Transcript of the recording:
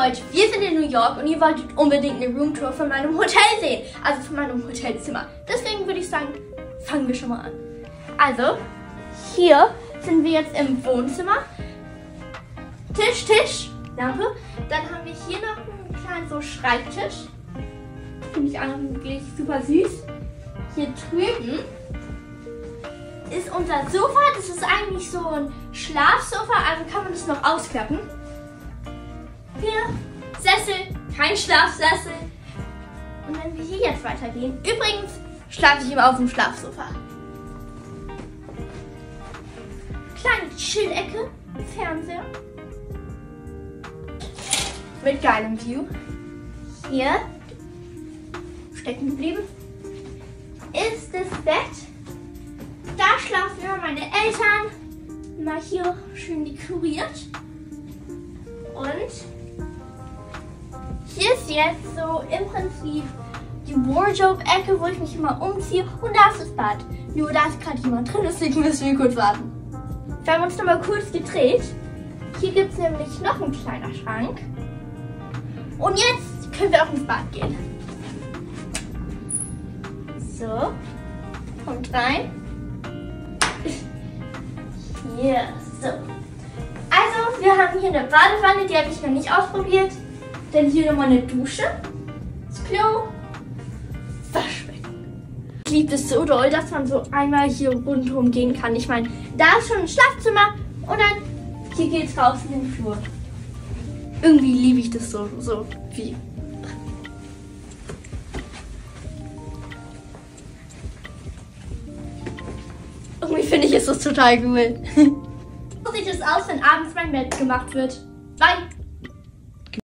Leute, wir sind in New York und ihr wolltet unbedingt eine Roomtour von meinem Hotel sehen. Also von meinem Hotelzimmer. Deswegen würde ich sagen, fangen wir schon mal an. Also, hier sind wir jetzt im Wohnzimmer. Tisch, Lampe. Dann haben wir hier noch einen kleinen so Schreibtisch. Finde ich eigentlich super süß. Hier drüben ist unser Sofa. Das ist eigentlich so ein Schlafsofa, also kann man das noch ausklappen. Hier, Sessel, kein Schlafsessel. Und wenn wir hier jetzt weitergehen, übrigens schlafe ich immer auf dem Schlafsofa. Kleine Chill-Ecke, Fernseher. Mit geilem View. Hier, stecken geblieben, ist das Bett. Da schlafen immer meine Eltern. Mal hier schön dekoriert. Und hier ist jetzt so im Prinzip die Wardrobe-Ecke, wo ich mich immer umziehe. Und da ist das Bad. Nur da ist gerade jemand drin, deswegen müssen wir kurz warten. Wir haben uns nochmal kurz gedreht. Hier gibt es nämlich noch einen kleinen Schrank. Und jetzt können wir auch ins Bad gehen. So, kommt rein. Hier, so. Also, wir haben hier eine Badewanne, die habe ich noch nicht ausprobiert. Dann hier nochmal eine Dusche. Das Klo. Waschbecken. Ich liebe es so doll, dass man so einmal hier rundherum gehen kann. Ich meine, da ist schon ein Schlafzimmer und dann hier geht's raus in den Flur. Irgendwie liebe ich das so wie. Irgendwie finde ich es total cool. So sieht es aus, wenn abends mein Bett gemacht wird. Bye!